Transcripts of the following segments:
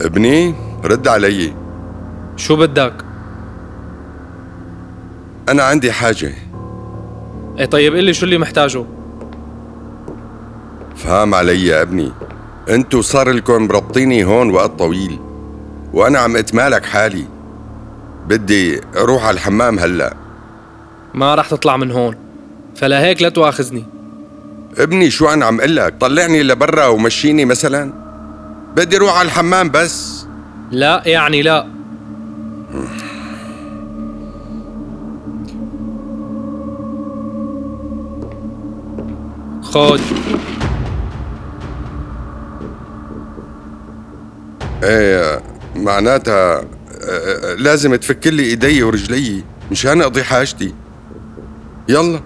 ابني رد علي. شو بدك؟ أنا عندي حاجة. ايه طيب قلي شو اللي محتاجه؟ فهم علي يا ابني، انتو صار لكم مربطيني هون وقت طويل وأنا عم أتمالك حالي. بدي أروح على الحمام هلأ. ما رح تطلع من هون، فلا هيك لا تواخذني. ابني شو أنا عم قلك؟ طلعني لبرا ومشيني مثلا؟ بدي أروح على الحمام بس. لا يعني لا. خود. ايه معناتها لازم تفكلي ايدي ورجلي مشان اقضي حاجتي. يلا.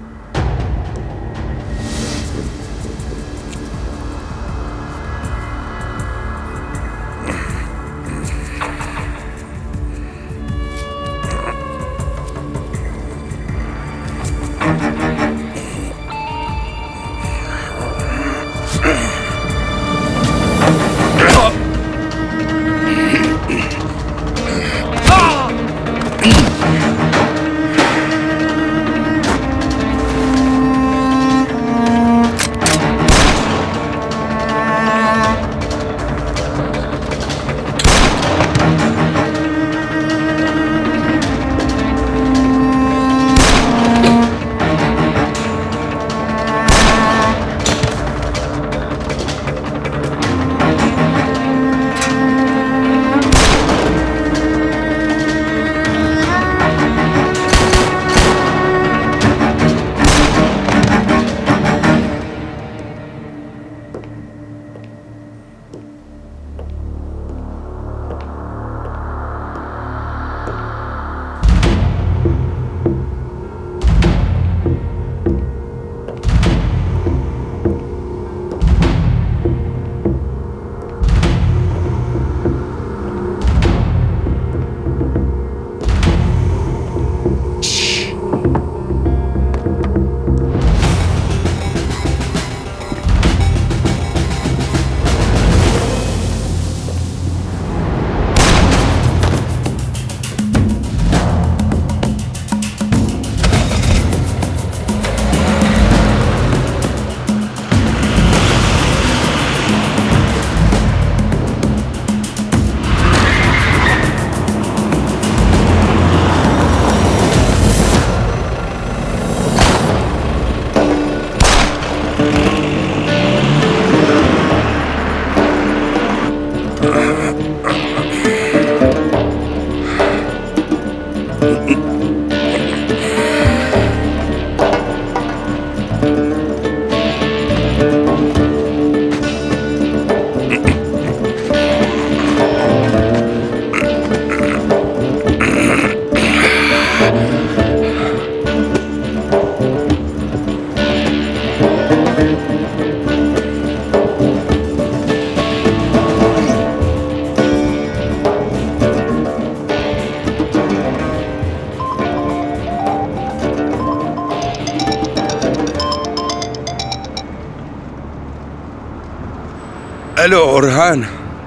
الو أورهان.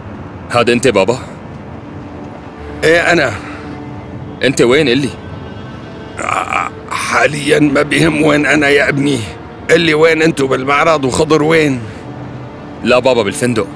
هذا انت بابا؟ ايه انا. انت وين قلي؟ حاليا ما بيهم وين انا يا ابني. قلي وين انتو بالمعرض وخضر وين؟ لا بابا بالفندق.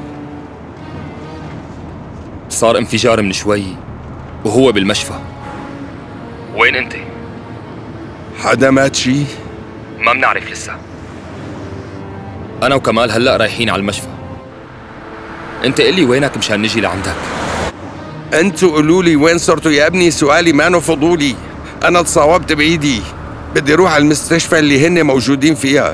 صار انفجار من شوي وهو بالمشفى. وين انت؟ حدا مات شي؟ ما بنعرف لسه. انا وكمال هلأ رايحين على المشفى. انت قلي وينك مشان نجي لعندك. انتو قولوا لي وين صرتوا يا ابني، سؤالي مانو فضولي. انا تصاوبت بايدي، بدي اروح على المستشفى اللي هن موجودين فيها.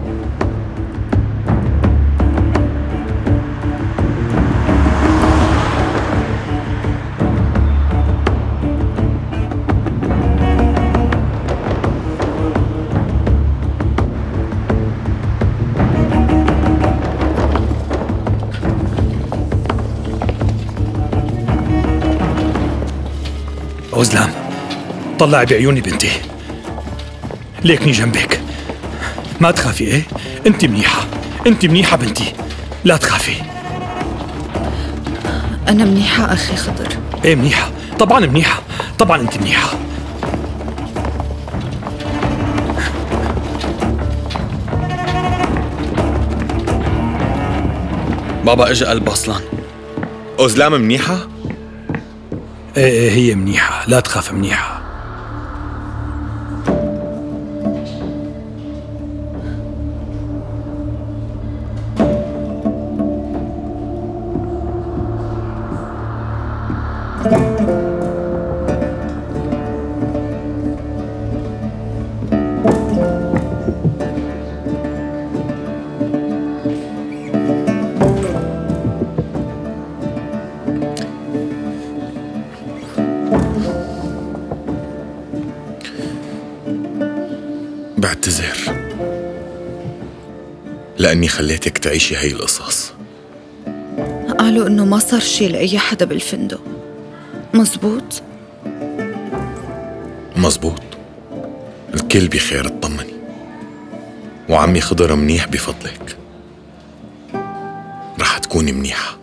أوزلام، طلعي بعيوني بنتي، ليكني جنبك. ما تخافي. ايه انت منيحة، انت منيحة بنتي، لا تخافي. أنا منيحة أخي خضر. ايه منيحة، طبعا منيحة، طبعا انت منيحة. بابا اجى قلب اصلا. أوزلام منيحة؟ ايه هي منيحة، لا تخاف منيحة. بعتذر لأني خليتك تعيشي هاي القصص. قالوا إنه ما صار شي لأي حدا بالفندق، مزبوط؟ مزبوط، الكل بخير اطمني، وعمي خضر منيح بفضلك، رح تكوني منيحة.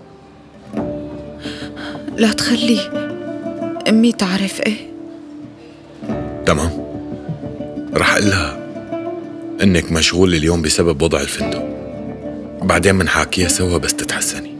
لا تخلي أمي تعرف. إيه تمام، رح أقلها إنك مشغول اليوم بسبب وضع الفندق، بعدين منحاكيها سوا بس تتحسني.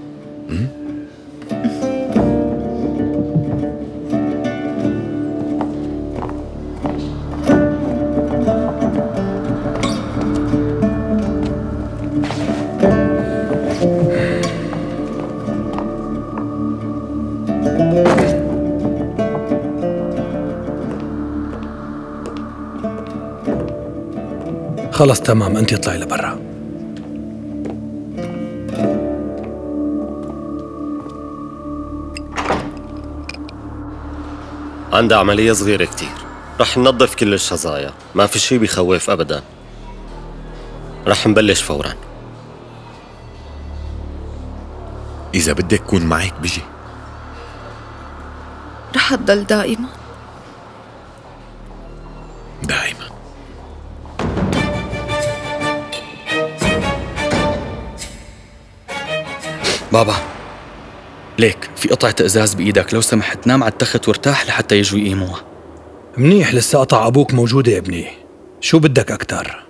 خلص تمام، انت اطلعي لبرا. عندها عملية صغيرة كتير، رح ننظف كل الشظايا، ما في شي بيخوف أبدا. رح نبلش فورا. إذا بدك كون معك بجي. رح أضل دائما. دائما. بابا ليك في قطعة ازاز بايدك، لو سمحت نام على التخت وارتاح لحتى يجوا يقيموها. منيح، لسه قطع ابوك موجودة يا ابني، شو بدك اكتر؟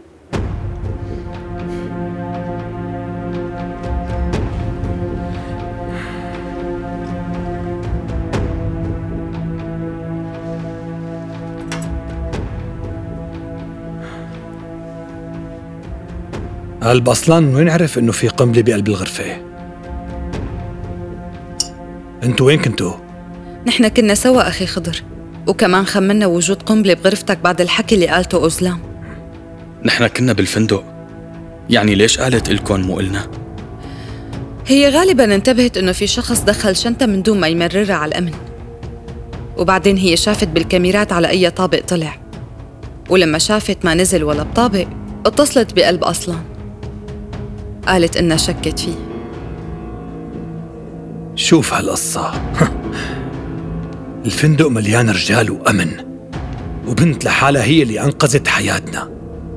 قلب اصلا وين عرف انه في قنبلة بقلب الغرفة؟ انتوا وين كنتوا؟ نحن كنا سوا أخي خضر، وكمان خمنا وجود قنبلة بغرفتك بعد الحكي اللي قالته أوزلام. نحن كنا بالفندق، يعني ليش قالت إلكن مو قلنا؟ هي غالباً انتبهت إنه في شخص دخل شنطة من دون ما يمررها على الأمن، وبعدين هي شافت بالكاميرات على أي طابق طلع، ولما شافت ما نزل ولا بطابق اتصلت بقلب أصلا، قالت إنها شكت فيه. شوف هالقصة الفندق مليان رجال وأمن، وبنت لحالها هي اللي أنقذت حياتنا.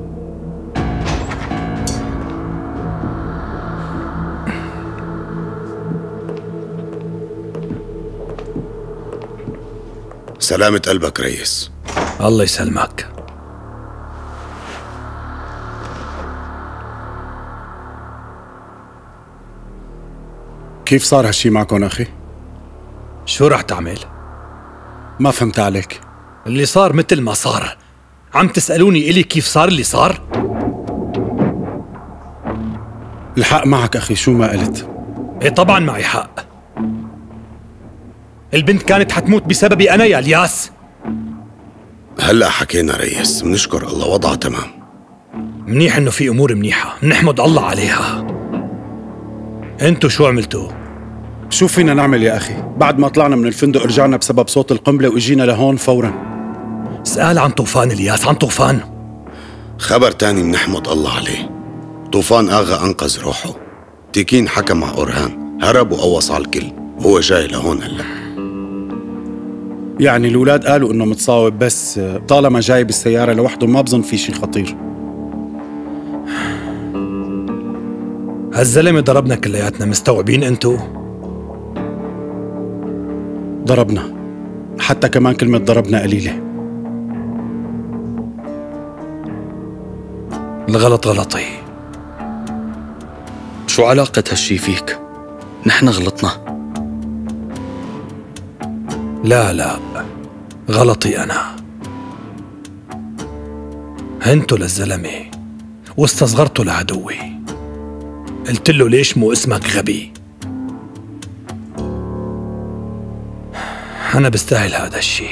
سلامة قلبك ريس. الله يسلمك. كيف صار هالشي معكم أخي؟ شو رح تعمل؟ ما فهمت عليك. اللي صار مثل ما صار. عم تسألوني إلي كيف صار اللي صار؟ الحق معك أخي، شو ما قلت. إيه طبعا معي حق. البنت كانت حتموت بسببي أنا يا الياس. هلأ حكينا ريس، منشكر الله وضعها تمام. منيح إنه في أمور منيحة، نحمد الله عليها. انتو شو عملتوا؟ شو فينا نعمل يا أخي؟ بعد ما طلعنا من الفندق رجعنا بسبب صوت القنبلة وإجينا لهون فوراً. اسأل عن طوفان الياس، عن طوفان. خبر تاني منحمد الله عليه. طوفان آغا أنقذ روحه. تيكين حكى مع أورهان، هرب وقوص على الكل، هو جاي لهون هلأ. يعني الأولاد قالوا إنه متصاوب، بس طالما جاي بالسيارة لوحده ما بظن في شي خطير. هالزلمة ضربنا كلياتنا، مستوعبين انتو؟ ضربنا، حتى كمان كلمة ضربنا قليلة. الغلط غلطي. شو علاقة هالشي فيك؟ نحن غلطنا. لا، غلطي أنا. هنتوا للزلمة واستصغرتوا لعدوي. قلت له ليش مو اسمك غبي؟ أنا بستاهل هذا الشي.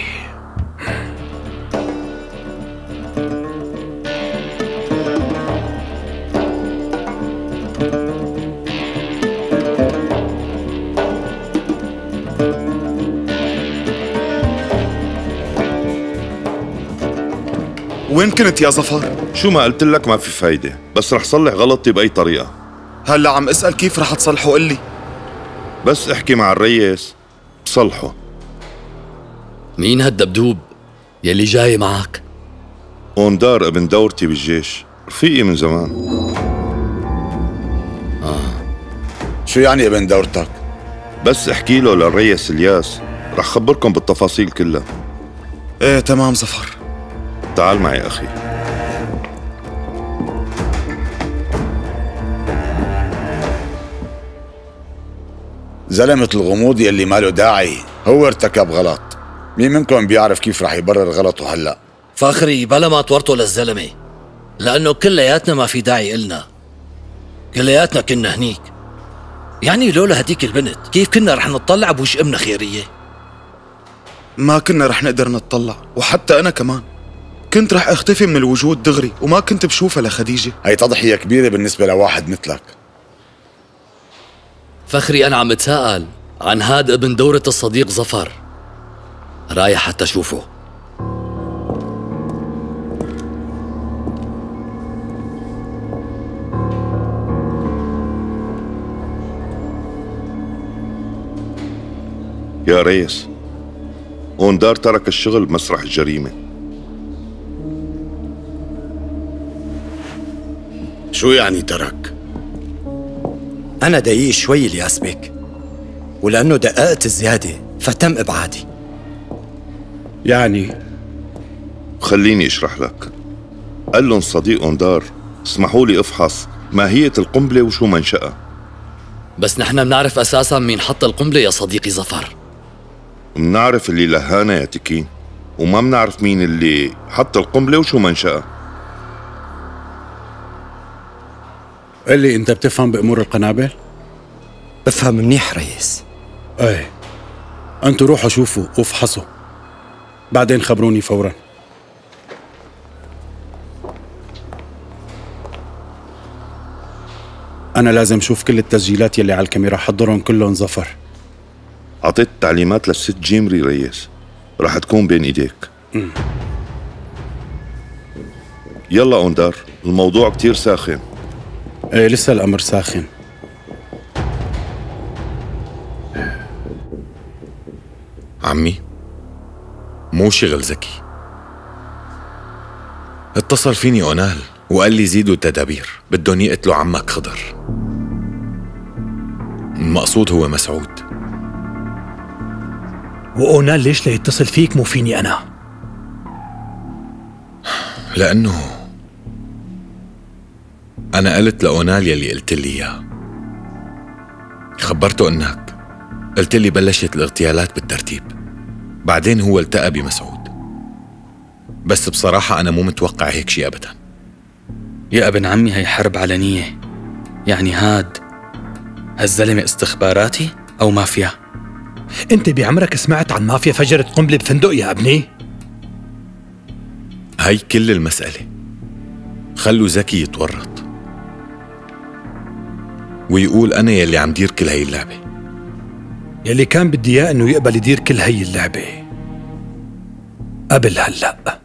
وين كنت يا ظفر؟ شو ما قلت لك ما في فايدة، بس رح صلح غلطي بأي طريقة. هلا عم اسأل كيف رح تصلحه قلي. بس احكي مع الريس بصلحه. مين هالدبدوب يلي جاي معك؟ اوندار ابن دورتي بالجيش، رفيقي من زمان. شو يعني ابن دورتك؟ بس احكي له للريس الياس، رح خبركم بالتفاصيل كلها. ايه تمام ظفر. تعال معي أخي. زلمة الغموض يلي ماله داعي هو ارتكب غلط. مين منكم بيعرف كيف رح يبرر غلطه هلأ؟ فخري بلا ما تورطه للزلمة، لأنه كلياتنا ما في داعي إلنا، كلياتنا كنا هنيك. يعني لولا هديك البنت كيف كنا رح نطلع بوش أمنا خيرية؟ ما كنا رح نقدر نطلع، وحتى أنا كمان كنت رح اختفي من الوجود دغري وما كنت بشوفها لخديجة. هي تضحية كبيرة بالنسبة لواحد مثلك. فخري أنا عم بتساءل عن هاد ابن دورة الصديق ظفر، رايح حتى شوفه. يا ريس، اوندار ترك الشغل بمسرح الجريمة. شو يعني ترك؟ أنا دقيق شوي الياس بك، ولأنه دققت زيادة فتم إبعادي. يعني خليني اشرح لك. قال لهم صديق اوندار اسمحوا لي افحص ماهية القنبلة وشو منشأها. بس نحن بنعرف أساساً مين حط القنبلة يا صديقي ظفر. منعرف اللي لهانا يا تكين، وما منعرف مين اللي حط القنبلة وشو منشأها. قل لي أنت بتفهم بأمور القنابل؟ بفهم منيح ريس. ايه، أنتوا روحوا شوفوا وافحصوا، بعدين خبروني فوراً. أنا لازم شوف كل التسجيلات يلي على الكاميرا، حضرهم كلهم ظفر. عطيت تعليمات للست جيمري ريس، رح تكون بين ايديك. يلا اوندار، الموضوع كتير ساخن. ايه لسه الأمر ساخن. عمي، مو شغل ذكي. اتصل فيني أونال وقال لي زيدوا التدابير، بدهم يقتلوا عمك خضر. المقصود هو مسعود. وأونال ليش ليتصل فيك مو فيني أنا؟ لأنه أنا قلت لأونال يلي قلت لي إياه. خبرته إنك قلت لي بلشت الاغتيالات بالترتيب، بعدين هو التقى بمسعود. بس بصراحة أنا مو متوقع هيك شي أبدا. يا ابن عمي هي حرب علنية، يعني هالزلمة استخباراتي أو مافيا؟ أنت بعمرك سمعت عن مافيا فجرت قنبلة بفندق يا ابني؟ هي كل المسألة. خلوا زكي يتورط ويقول أنا يلي عم دير كل هاي اللعبة. يلي كان بدي إياه إنه يقبل يدير كل هاي اللعبة قبل هلأ،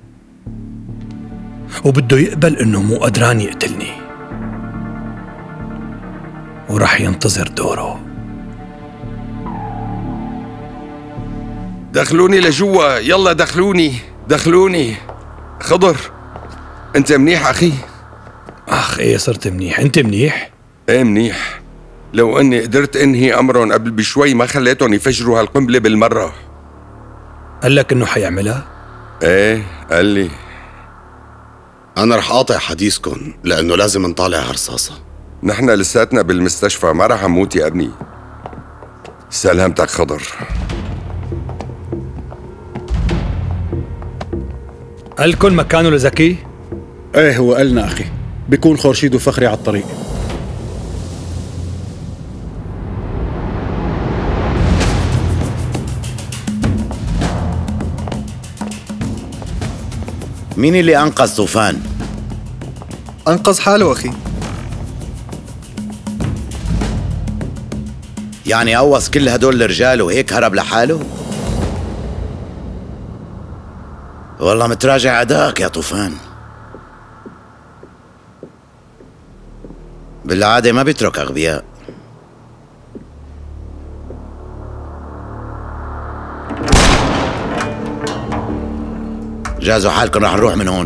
وبده يقبل إنه مو قدران يقتلني، ورح ينتظر دوره. دخلوني لجوا، يلا دخلوني. خضر، انت منيح اخي؟ ايه صرت منيح. انت منيح؟ ايه منيح. لو اني قدرت انهي امرهم قبل بشوي ما خليتهم يفجروا هالقنبلة بالمرة. قال لك إنه حيعملها؟ ايه قال لي. أنا رح قاطع حديثكم لأنه لازم نطالع هالرصاصة. نحن لساتنا بالمستشفى، ما رح نموت يا ابني. سلامتك خضر. قالكن مكانه لزكي؟ ايه هو قالنا أخي، بيكون خورشيد وفخري على الطريق. مين اللي أنقذ طوفان؟ أنقذ حاله أخي. يعني قوص كل هدول الرجال وهيك هرب لحاله؟ والله متراجع أداك يا طوفان. بالعادة ما بيترك أغبياء. جهزوا حالكم رح نروح من هون.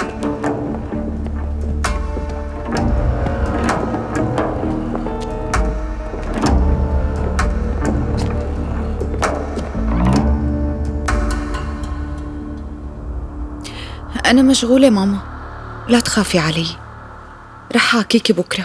أنا مشغولة ماما، لا تخافي علي، رح أحكيكي بكرة.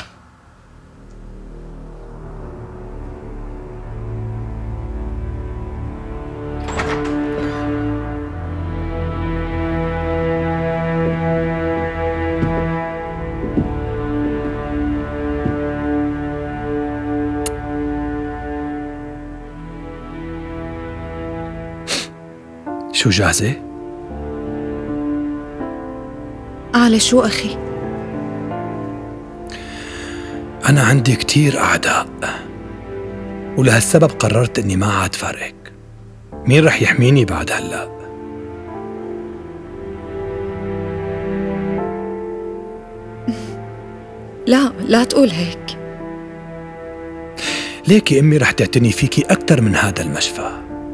شو جاهزة؟ على شو أخي؟ أنا عندي كتير أعداء، ولهالسبب قررت إني ما عاد فارقك. مين رح يحميني بعد هلأ؟ لا تقول هيك. ليكي أمي رح تعتني فيكي أكتر من هذا المشفى،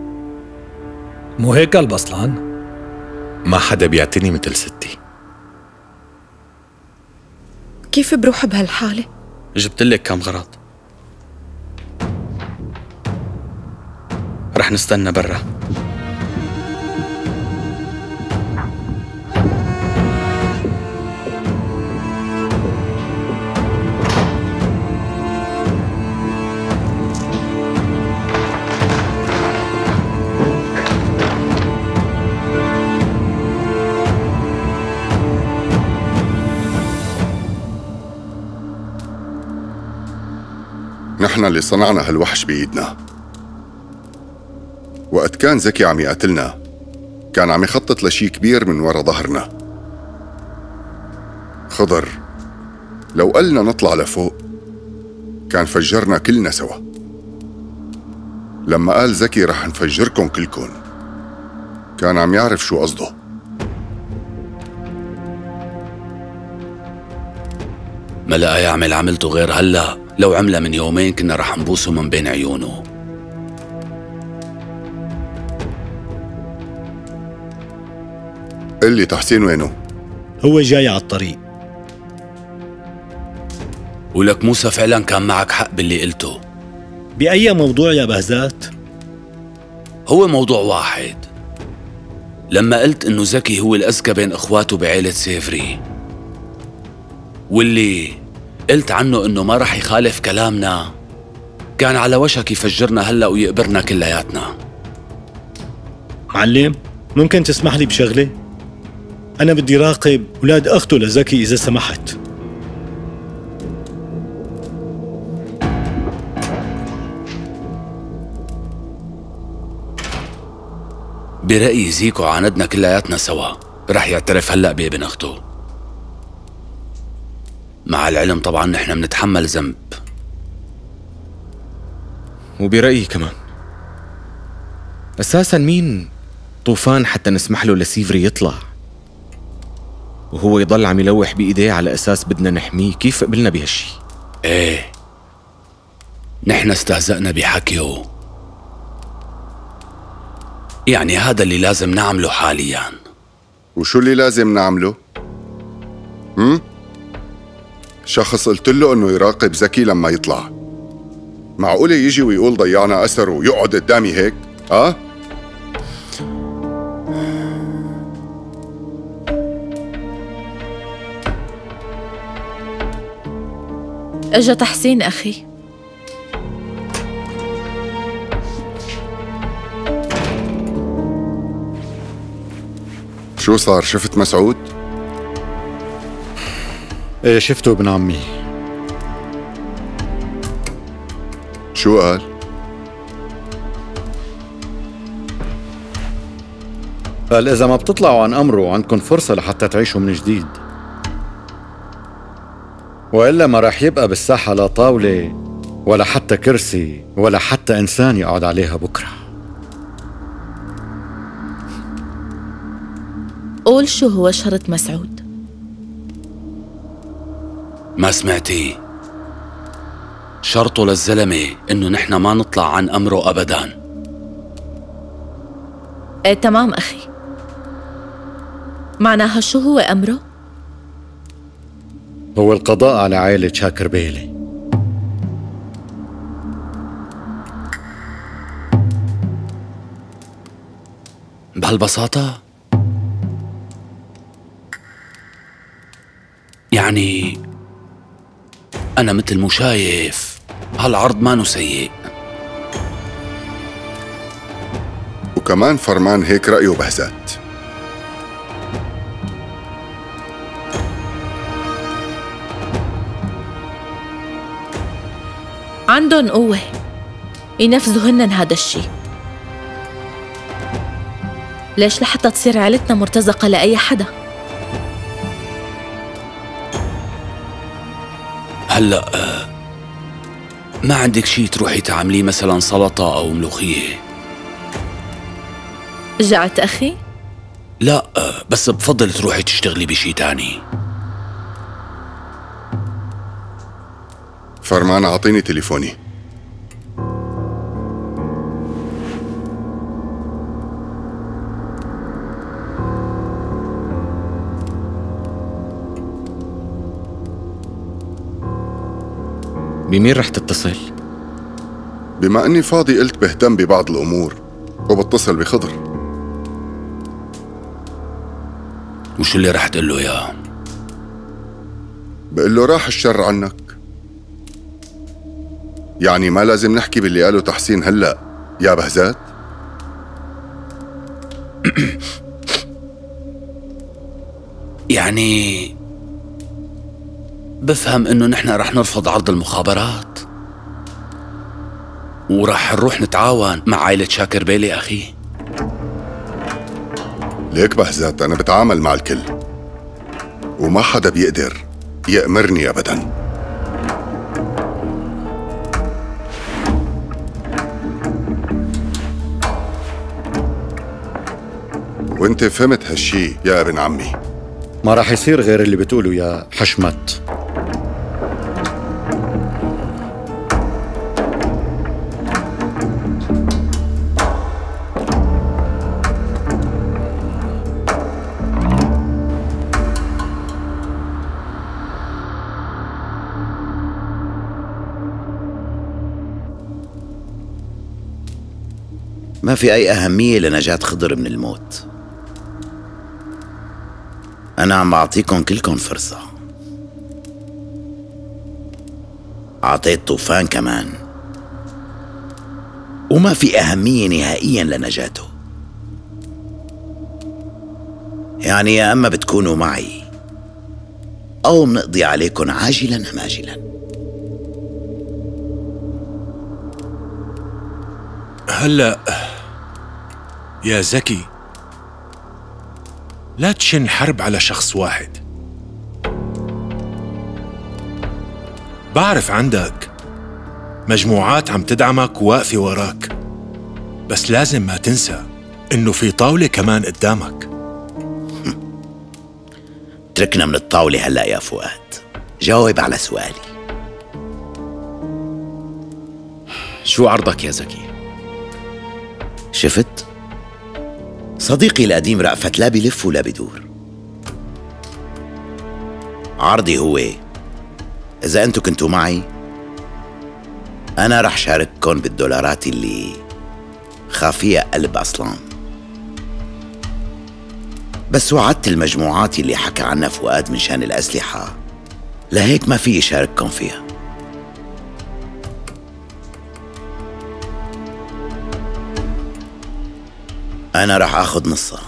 مو هيك البصلان؟ ما حدا بيعتني مثل ستي. كيف بروح بهالحالة؟ جبت لك كم غراض، رح نستنى برا. نحن اللي صنعنا هالوحش بإيدنا. وقت كان زكي عم يقتلنا كان عم يخطط لشي كبير من ورا ظهرنا. خضر لو قلنا نطلع لفوق كان فجرنا كلنا سوا. لما قال زكي رح نفجركن كلكن كان عم يعرف شو قصده. ما لقى يعمل عملته غير هلأ، لو عملها من يومين كنا رح نبوسه من بين عيونه. قل لي تحسين وينه؟ هو جاي على الطريق. ولك موسى فعلا كان معك حق باللي قلته. بأي موضوع يا بهزات؟ هو موضوع واحد، لما قلت انه زكي هو الأذكى بين اخواته بعيلة سيفري، واللي قلت عنه انه ما رح يخالف كلامنا، كان على وشك يفجرنا هلأ ويقبرنا كلياتنا. معلم ممكن تسمح لي بشغلة؟ أنا بدي راقب أولاد أخته لزكي إذا سمحت. برأيي زيكو عاندنا كلياتنا سوا، رح يعترف هلأ بابن أخته. مع العلم طبعا نحن بنتحمل ذنب. وبرأيي كمان أساسا مين طوفان حتى نسمح له لسيفري يطلع وهو يضل عم يلوح بإيديه على أساس بدنا نحميه؟ كيف قبلنا بهالشي؟ ايه نحن استهزأنا بحكيه، يعني هذا اللي لازم نعمله حاليا. وشو اللي لازم نعمله؟ شخص قلت له انه يراقب زكي لما يطلع، معقولة يجي ويقول ضيعنا أثر ويقعد قدامي هيك؟ اجا تحسين أخي. شو صار؟ شفت مسعود؟ ايه شفته ابن عمي. شو قال؟ قال إذا ما بتطلعوا عن أمره عندكم فرصة لحتى تعيشوا من جديد، وإلا ما راح يبقى بالساحة لا طاولة ولا حتى كرسي ولا حتى إنسان يقعد عليها بكرة. قول شو هو شرط مسعود؟ ما سمعتي؟ شرطه للزلمة إنه نحن ما نطلع عن أمره أبداً. ايه تمام أخي. معناها شو هو أمره؟ هو القضاء على عائلة شاكر بيلي. بهالبساطة؟ يعني أنا مثل مو شايف هالعرض مانو سيء. وكمان فرمان هيك رأيه بهزات. عندن قوة ينفذوا هنن هذا الشي. ليش لحتى تصير عيلتنا مرتزقة لأي حدا؟ هلأ ما عندك شي تروحي تعمليه مثلا سلطة أو ملوخية؟ جعت أخي؟ لا بس بفضل تروحي تشتغلي بشي تاني. فرمان أعطيني تليفوني. بمين رح تتصل؟ بما أني فاضي قلت بهتم ببعض الأمور وبتصل بخضر. وشو اللي رح تقول له إياه؟ بقول له راح الشر عنك. يعني ما لازم نحكي باللي قاله تحسين هلأ يا بهزات؟ يعني بفهم انه نحن رح نرفض عرض المخابرات ورح نروح نتعاون مع عائلة شاكر بيلي أخي. ليك بهزات أنا بتعامل مع الكل وما حدا بيقدر يأمرني أبداً. وانت فهمت هالشي يا ابن عمي. ما راح يصير غير اللي بتقوله يا حشمت. ما في أي أهمية لنجاة خضر من الموت. أنا عم بعطيكم كلكم فرصة. أعطيت طوفان كمان، وما في أهمية نهائيا لنجاته. يعني يا أما بتكونوا معي أو منقضي عليكم عاجلا أم آجلا. هلأ يا زكي لا تشن حرب على شخص واحد. بعرف عندك مجموعات عم تدعمك وواقفة وراك، بس لازم ما تنسى إنه في طاولة كمان قدامك. تركنا من الطاولة هلأ يا فؤاد، جاوب على سؤالي. شو عرضك يا زكي؟ شفت؟ صديقي القديم رأفت لا بلف ولا بدور. عرضي هو إذا أنتوا كنتوا معي أنا رح شارككم بالدولارات اللي خافية قلب أصلاً، بس وعدت المجموعات اللي حكى عنها فؤاد من شان الأسلحة، لهيك ما في شارككم فيها. أنا رح آخذ نصها،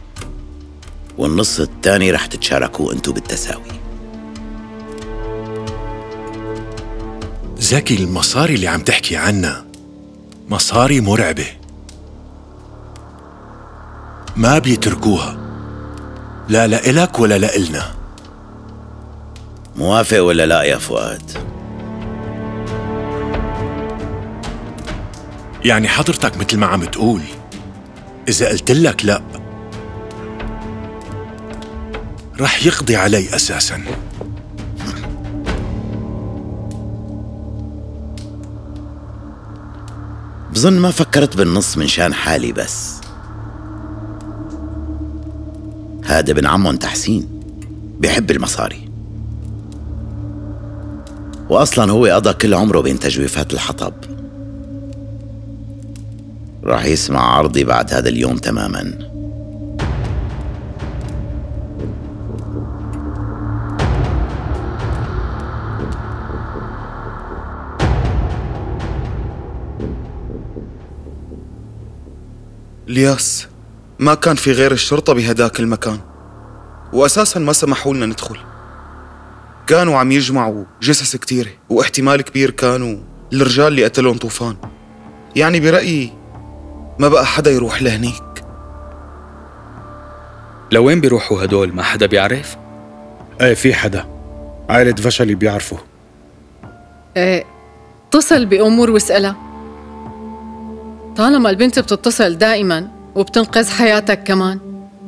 والنص الثاني رح تتشاركوه أنتو بالتساوي. زكي، المصاري اللي عم تحكي عنها مصاري مرعبة، ما بيتركوها، لا لإلك ولا لإلنا. موافق ولا لا يا فؤاد؟ يعني حضرتك مثل ما عم تقول، إذا قلت لك لا رح يقضي علي أساساً. بظن ما فكرت بالنص من شان حالي، بس هذا ابن عمهم تحسين بيحب المصاري، وأصلاً هو قضى كل عمره بين تجويفات الحطب. راح يسمع عرضي بعد هذا اليوم تماماً. الياس، ما كان في غير الشرطة بهداك المكان، وأساساً ما سمحوا لنا ندخل. كانوا عم يجمعوا جثث كتيرة، واحتمال كبير كانوا الرجال اللي قتلهم طوفان. يعني برأيي ما بقى حدا يروح لهنيك. لوين بيروحوا هدول؟ ما حدا بيعرف؟ ايه في حدا، عائلة فشلي بيعرفوا. ايه اتصل بأمور واسألها، طالما البنت بتتصل دائما وبتنقذ حياتك كمان.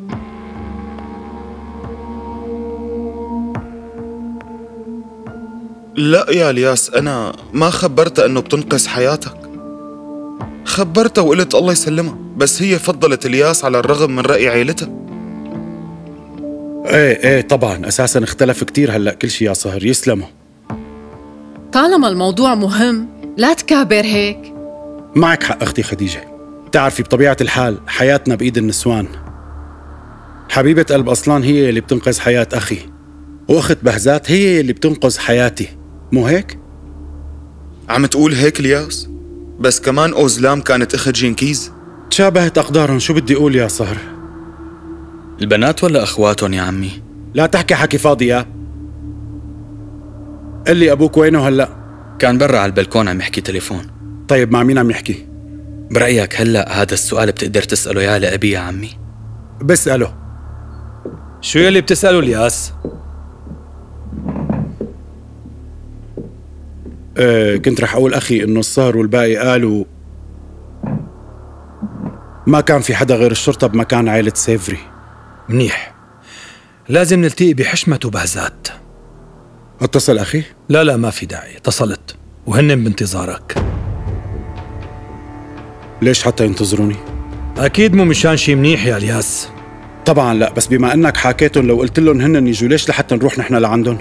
لا يا الياس، أنا ما خبرتها إنه بتنقذ حياتك، خبرتها وقلت الله يسلمها، بس هي فضلت الياس على الرغم من رأي عيلتها. ايه طبعا، أساسا اختلف كتير هلأ كل شي يا صهر، يسلموا. طالما الموضوع مهم لا تكابر هيك. معك حق أختي خديجة، تعرفي بطبيعة الحال حياتنا بإيد النسوان. حبيبة قلب أصلان هي اللي بتنقذ حياة أخي، وأخت بهزات هي اللي بتنقذ حياتي، مو هيك؟ عم تقول هيك الياس؟ بس كمان أوزلام كانت أخت جينكيز. تشابهت أقدارهم، شو بدي أقول يا صهر؟ البنات ولا أخواتهم يا عمي؟ لا تحكي حكي فاضي يا. قل لي أبوك وينه هلأ؟ كان برا على البلكون عم يحكي تليفون. طيب مع مين عم يحكي؟ برأيك هلأ هذا السؤال بتقدر تسأله يا لأبي يا عمي؟ بسأله. شو يلي بتسأله الياس؟ كنت رح أقول أخي إنه الصهر والباقي قالوا ما كان في حدا غير الشرطة بمكان عائلة سيفري. منيح، لازم نلتقي بحشمة وبهزات. اتصل أخي؟ لا ما في داعي، اتصلت وهن بانتظارك. ليش حتى ينتظروني؟ أكيد مو مشان شي منيح يا الياس. طبعا لا، بس بما أنك حاكيتهم لو قلت لهم هن يجوا ليش لحتى نروح نحن لعندهم؟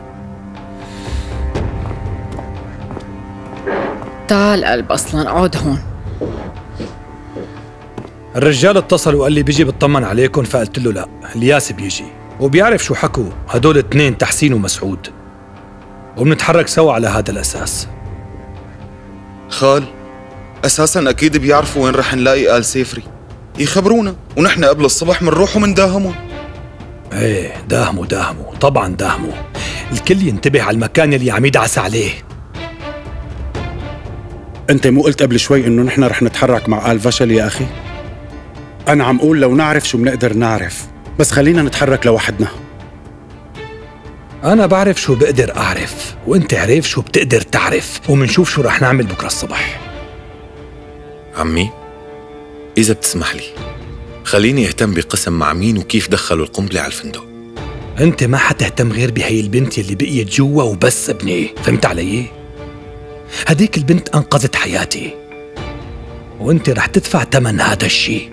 تعال قلب أصلا، اقعد هون. الرجال اتصل وقال لي بيجي بطمن عليكم، فقلت له لا، الياس بيجي وبيعرف شو حكوا هدول اثنين، تحسين ومسعود، وبنتحرك سوا على هذا الأساس. خال، أساساً أكيد بيعرفوا وين رح نلاقي آل سيفري، يخبرونا ونحن قبل الصبح منروح ومنداهمون. ايه داهموا طبعا داهموا، الكل ينتبه على المكان اللي عم يدعس عليه. انت مو قلت قبل شوي انه نحن رح نتحرك مع آل فشل يا اخي؟ انا عم اقول لو نعرف شو بنقدر نعرف، بس خلينا نتحرك لوحدنا. انا بعرف شو بقدر اعرف، وانت عارف شو بتقدر تعرف، ومنشوف شو رح نعمل بكره الصبح. عمي، إذا بتسمح لي خليني اهتم بقسم مع مين وكيف دخلوا القنبلة على الفندق. انت ما حتهتم غير بهي البنت يلي بقيت جوا وبس ابني، فهمت علي؟ هديك البنت انقذت حياتي، وانت رح تدفع ثمن هذا الشيء.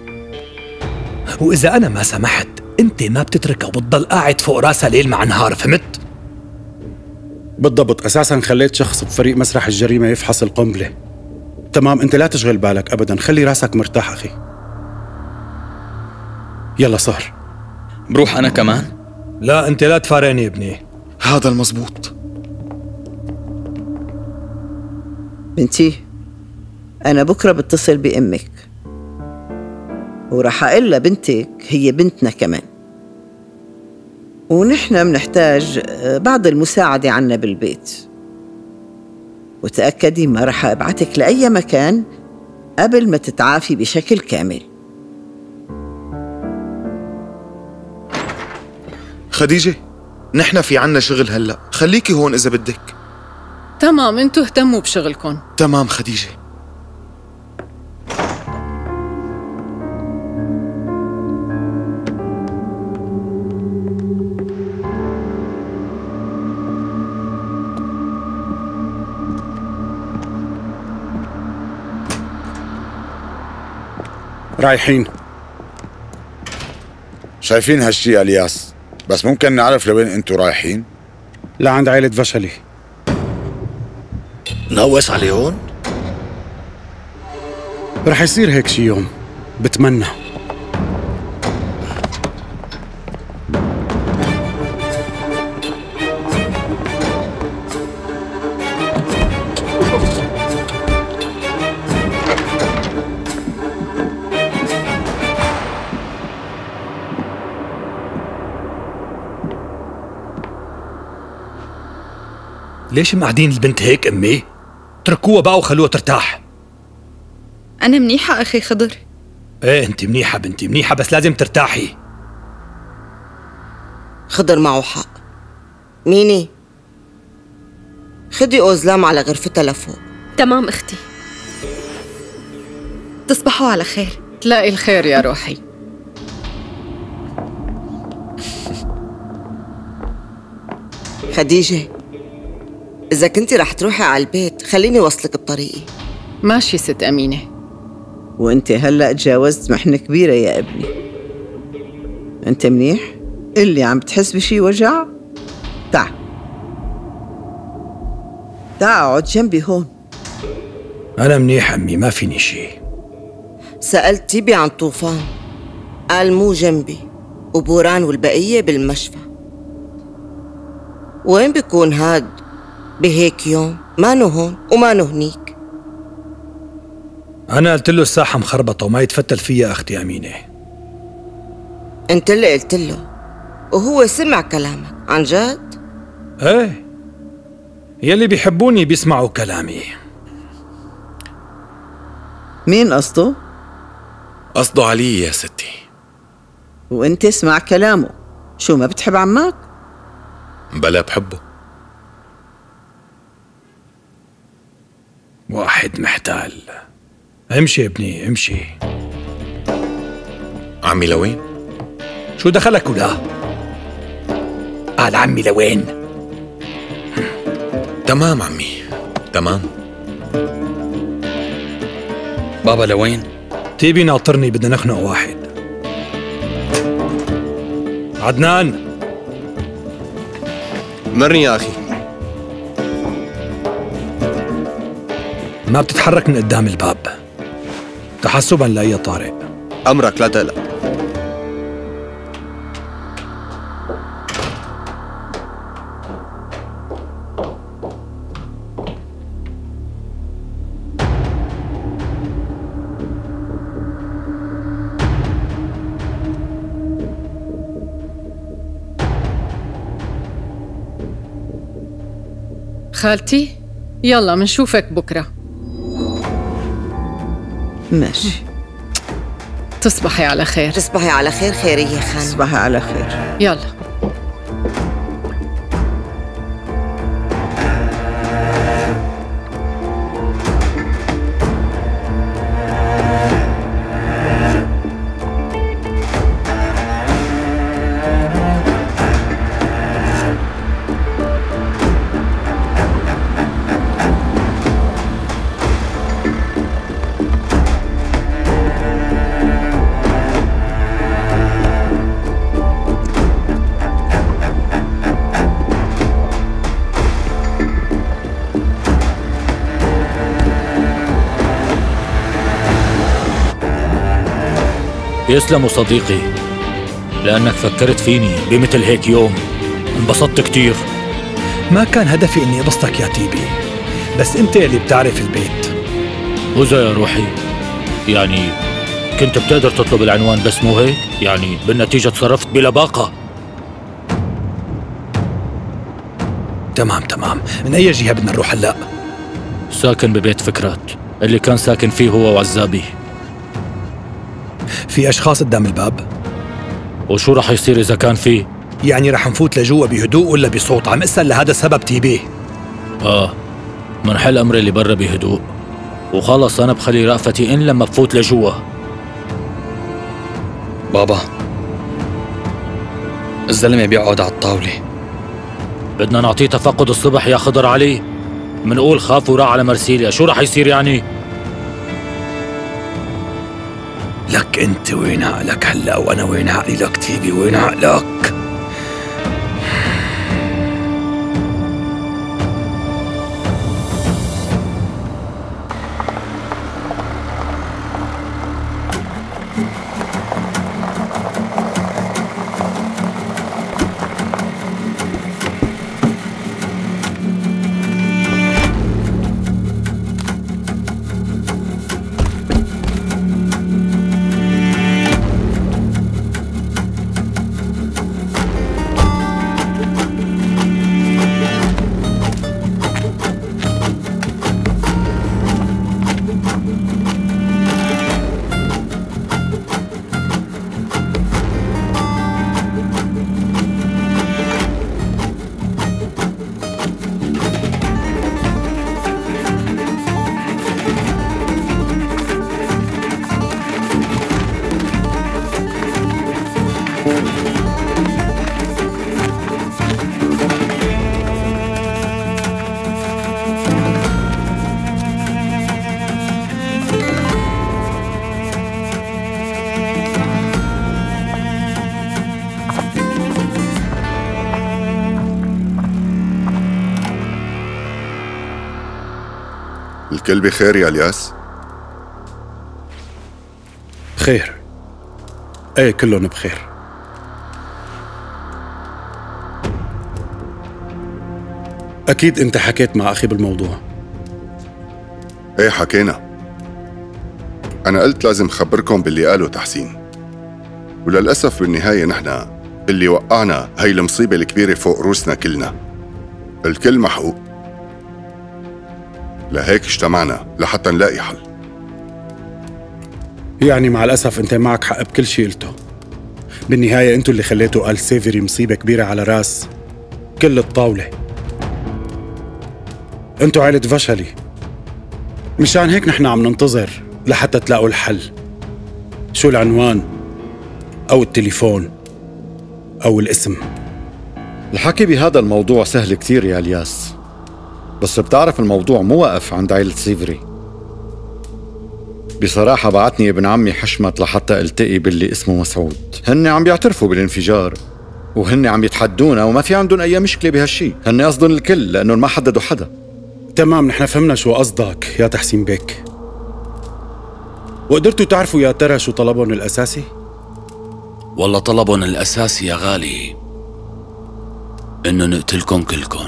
واذا انا ما سمحت انت ما بتتركها وبتضل قاعد فوق راسها ليل مع نهار، فهمت؟ بالضبط، اساسا خليت شخص بفريق مسرح الجريمة يفحص القنبلة. تمام، انت لا تشغل بالك ابدا، خلي راسك مرتاح اخي. يلا صهر. بروح انا كمان؟ لا انت لا تفارقني يا ابني. هذا المزبوط. بنتي، أنا بكرة بتصل بأمك ورح أقول لها بنتك هي بنتنا كمان، ونحن منحتاج بعض المساعدة عنا بالبيت، وتأكدي ما رح أبعتك لأي مكان قبل ما تتعافي بشكل كامل. خديجة، نحن في عنا شغل هلأ، خليكي هون إذا بدك. تمام، انتوا اهتموا بشغلكم. تمام خديجة. رايحين. شايفين هالشي الياس، بس ممكن نعرف لوين انتوا رايحين؟ لعند عائلة فشلي. نوس عليهم؟ رح يصير هيك شي يوم، بتمنى. ليش مقعدين البنت هيك أمي؟ اتركوها بقى وخلوها ترتاح. أنا منيحة أخي خضر. ايه انت منيحة بنتي منيحة، بس لازم ترتاحي. خضر معه حق. ميني خدي أوزلام على غرفتها لفوق. تمام اختي. تصبحوا على خير. تلاقي الخير يا روحي. خديجة، إذا كنتي رح تروحي على البيت خليني وصلك بطريقي. ماشي ست أمينة. وانت هلأ تجاوزت محنة كبيرة يا ابني. انت منيح؟ اللي عم بتحس بشي وجع؟ تعال اقعد جنبي هون. أنا منيح أمي، ما فيني شي. سألت تيبي عن طوفان، قال مو جنبي، وبوران والبقية بالمشفى. وين بيكون هاد بهيك يوم؟ مانو هون ومانو هنيك. أنا قلت له الساحة مخربطة وما يتفتل فيها أختي أمينة. أنت اللي قلت له وهو سمع كلامك عن جد؟ إيه، يلي بيحبوني بيسمعوا كلامي. مين قصده؟ قصده علي يا ستي. وانت اسمع كلامه. شو ما بتحب عمك؟ بلا بحبه. واحد محتال. امشي يا ابني امشي. عمي لوين؟ شو دخلك ولا؟ قال عمي لوين؟ تمام عمي تمام. بابا لوين؟ تيبي ناطرني، بدنا نخنق واحد. عدنان مرني يا أخي. ما بتتحرك من قدام الباب تحسبا لأي طارئ. أمرك لا تقلق. خالتي يلا منشوفك بكرة. ماشي. تصبحي على خير. تصبحي على خير خيرية خانم. تصبحي على خير. يلا. يسلموا صديقي، لأنك فكرت فيني بمثل هيك يوم. انبسطت كتير. ما كان هدفي إني أبسطك يا تيبي، بس أنت اللي بتعرف البيت. وزا يا روحي، يعني كنت بتقدر تطلب العنوان بس مو هيك؟ يعني بالنتيجة تصرفت بلباقة. تمام. من أي جهة بدنا نروح هلأ؟ ساكن ببيت فكرات اللي كان ساكن فيه هو وعزابي. في أشخاص قدام الباب؟ وشو رح يصير إذا كان فيه؟ يعني رح نفوت لجوا بهدوء ولا بصوت؟ عم اسأل لهذا السبب تيبيه. منحل أمري اللي برا بهدوء، وخلص أنا بخلي رأفتي إن لما بفوت لجوا. بابا، الزلمة بيقعد على الطاولة. بدنا نعطيه تفقد الصبح يا خضر علي. منقول خاف وراح على مرسيليا، شو رح يصير يعني؟ لك انت وين عقلك هلا وانا وين عقلي؟ لك تيبي وين عقلك؟ الكل بخير يا الياس؟ بخير. ايه كلهم بخير. اكيد انت حكيت مع اخي بالموضوع. ايه حكينا. انا قلت لازم خبركم باللي قاله تحسين، وللأسف بالنهاية نحن اللي وقعنا هاي المصيبة الكبيرة فوق روسنا كلنا. الكل محقوق، لهيك اجتمعنا لحتى نلاقي حل. يعني مع الأسف أنت معك حق بكل شيء قلته. بالنهاية أنتوا اللي خليتوا آل سيفيري مصيبة كبيرة على راس كل الطاولة. أنتوا عائلة فشلي، مشان هيك نحن عم ننتظر لحتى تلاقوا الحل. شو العنوان أو التليفون أو الاسم؟ الحكي بهذا الموضوع سهل كتير يا الياس، بس بتعرف الموضوع مو واقف عند عائلة سيفري. بصراحة بعتني ابن عمي حشمت لحتى التقي باللي اسمه مسعود. هن عم بيعترفوا بالانفجار وهن عم يتحدونا وما في عندهم أي مشكلة بهالشي. هن قصدهم الكل لأنه ما حددوا حدا. تمام، نحن فهمنا شو قصدك يا تحسين بيك. وقدرتوا تعرفوا يا ترى شو طلبهم الأساسي؟ والله طلبهم الأساسي يا غالي إنه نقتلكم كلكم.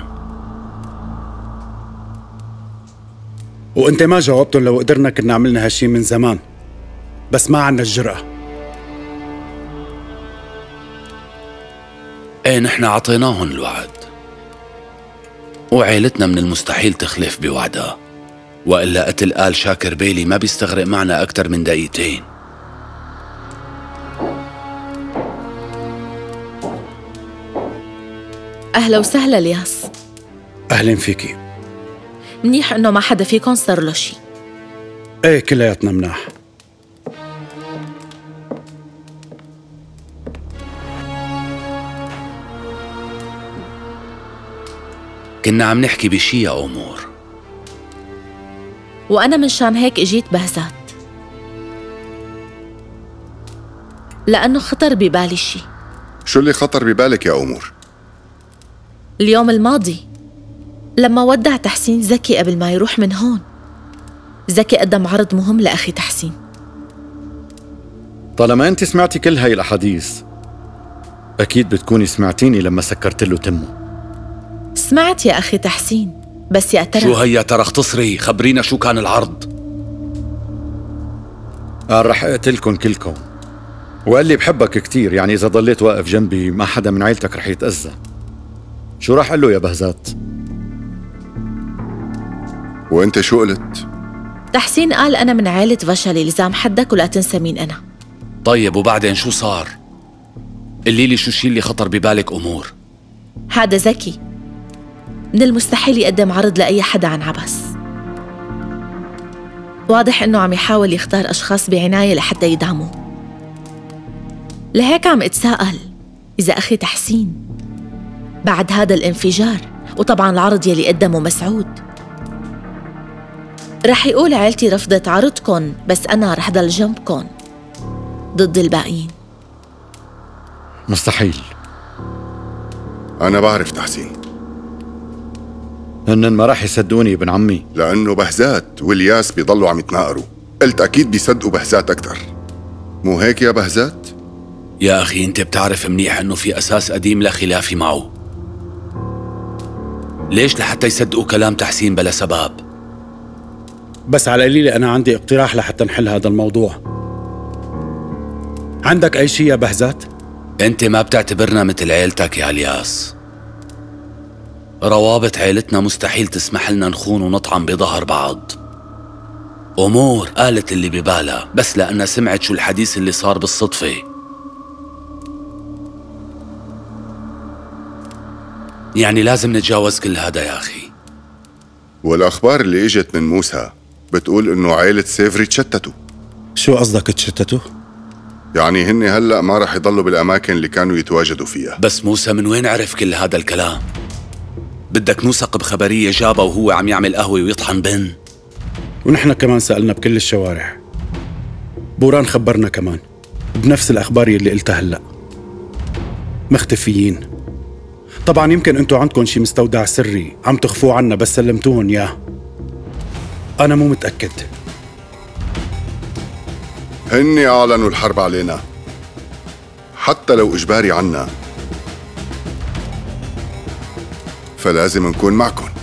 وانت ما جاوبتهم. لو قدرنا كنا عملنا هالشي من زمان، بس ما عنا الجرأة. ايه نحن عطيناهم الوعد، وعيلتنا من المستحيل تخلف بوعدها، وإلا قتل آل شاكر بيلي ما بيستغرق معنا أكتر من دقيقتين. أهلا وسهلا الياس. أهلا فيكي. منيح إنه ما حدا فيكم صار له شي. ايه كلياتنا مناح. كنا عم نحكي بشي يا أمور، وأنا منشان هيك إجيت بهزات، لأنه خطر ببالي شي. شو اللي خطر ببالك يا أمور؟ اليوم الماضي لما ودع تحسين زكي قبل ما يروح من هون، زكي قدم عرض مهم لأخي تحسين. طالما أنت سمعتي كل هاي الأحاديث، أكيد بتكوني سمعتيني لما سكرت له تمه. سمعت يا أخي تحسين، بس يا ترى شو هي ترى اختصري، خبرينا شو كان العرض. قال رح اقتلكن كلكم، وقال لي بحبك كتير، يعني إذا ضليت واقف جنبي ما حدا من عيلتك رح يتأذى. شو راح قل له يا بهزات؟ وانت شو قلت؟ تحسين قال أنا من عائلة فشلي، لزام حدك ولا تنسى مين أنا. طيب وبعدين شو صار؟ قلي لي شو الشي اللي خطر ببالك أمور. هذا زكي، من المستحيل يقدم عرض لأي حدا عن عبس. واضح إنه عم يحاول يختار أشخاص بعناية لحتى يدعموه. لهيك عم اتساءل إذا أخي تحسين بعد هذا الانفجار، وطبعاً العرض يلي قدمه مسعود، رح يقول عيلتي رفضت عرضكن بس أنا رح ضل جنبكن ضد الباقيين. مستحيل. أنا بعرف تحسين، هنن ما راح يصدقوني ابن عمي، لأنه بهزات والياس بيضلوا عم يتناقروا. قلت أكيد بيصدقوا بهزات أكتر، مو هيك يا بهزات؟ يا أخي أنت بتعرف منيح أنه في أساس قديم لخلافي معه. ليش لحتى يصدقوا كلام تحسين بلا سبب؟ بس على القليلة أنا عندي اقتراح لحتى نحل هذا الموضوع. عندك أي شيء يا بهزات؟ أنت ما بتعتبرنا مثل عيلتك يا الياس. روابط عيلتنا مستحيل تسمح لنا نخون ونطعن بظهر بعض. أمور قالت اللي ببالها بس لأنها سمعت شو الحديث اللي صار بالصدفة. يعني لازم نتجاوز كل هذا يا أخي. والأخبار اللي إجت من موسى بتقول إنه عائلة سيفري تشتتوا. شو قصدك تشتتوا؟ يعني هن هلأ ما رح يضلوا بالأماكن اللي كانوا يتواجدوا فيها. بس موسى من وين عرف كل هذا الكلام؟ بدك نوثق بخبرية جابها وهو عم يعمل قهوة ويطحن بن؟ ونحن كمان سألنا بكل الشوارع. بوران خبرنا كمان بنفس الأخبار اللي قلتها هلأ. مختفيين. طبعا يمكن انتو عندكم شي مستودع سري عم تخفوه عنا بس سلمتوهن ياه. أنا مو متأكد. هن أعلنوا الحرب علينا حتى لو إجباري عنا، فلازم نكون معكم.